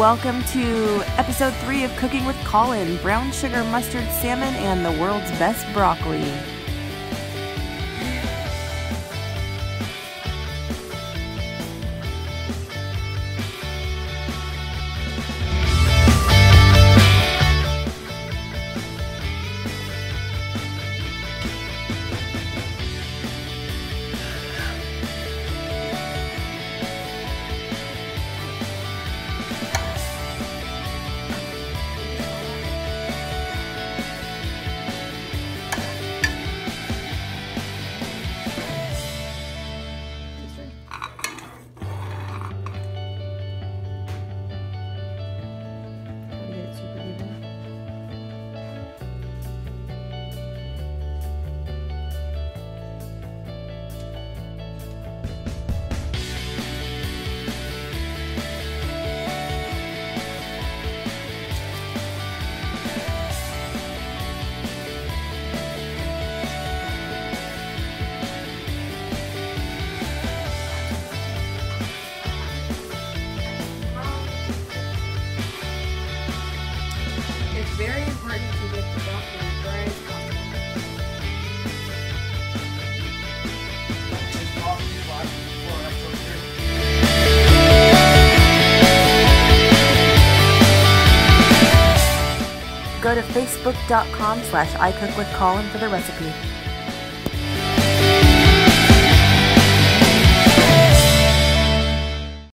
welcome to episode 3 of Cooking with Collin, brown sugar mustard salmon and the world's best broccoli. It's very important to get the broccoli dry as possible. Go to facebook.com/iCookWithCollin for the recipe.